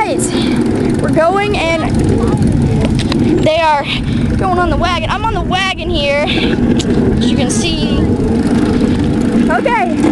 guys, we're going and they are going on the wagon. I'm on the wagon here, as you can see. Okay.